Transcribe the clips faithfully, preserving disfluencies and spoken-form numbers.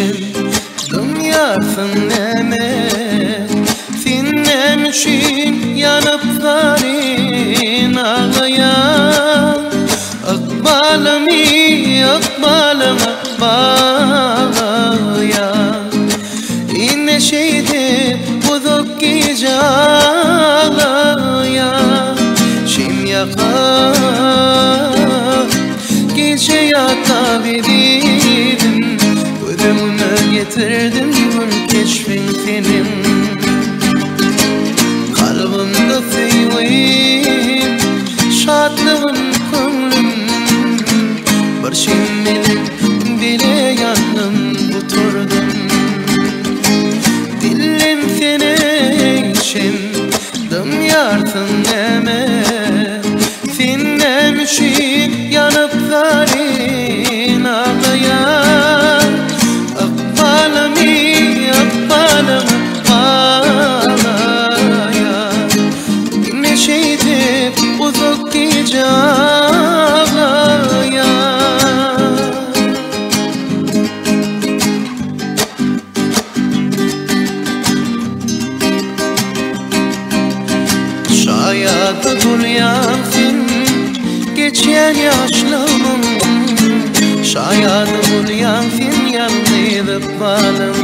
içim Dünyarsın neme Finnem için yanıp varin ağlayan Akbalım iyi akbalım akbalayan İnne şeydi buzuk gece ağlayan Şim yakar gece yatabilirim Ölümü getirdim gün keşfin senin Kalbimde sevim şadlığın könlüm Bir şimdilik bile yandım oturdum Dilim seni için dımyarsın neme Sinnem için yanıp zarin ağlayan Akbalım iyi akbalım akbalayan Ne şeydi uzak gece ağlayan Şayet dünyansın geçen yaşlarım Şayet dünyansın yanlayıp balım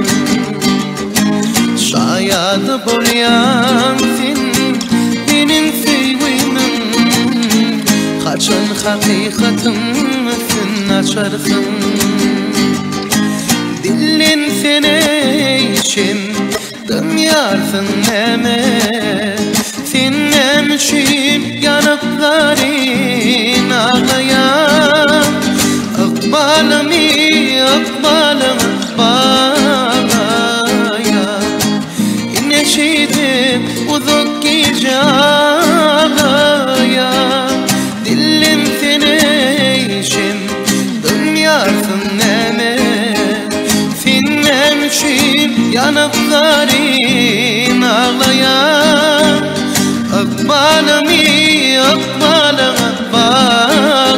Şayet dünyansın benim sevimim Kaçan hakikatim misin açarsın Dilin seni için dımyarsın neme Sinnem için yanıp zarin ağlayan Akbalım iyi akbalım akbalayan Ne şeydi uzak gece ağlayan Dilim seni için dünyarsın neme Sinnem için yanıp zarin ağlayan Akbalım iyi akbalım akbalayan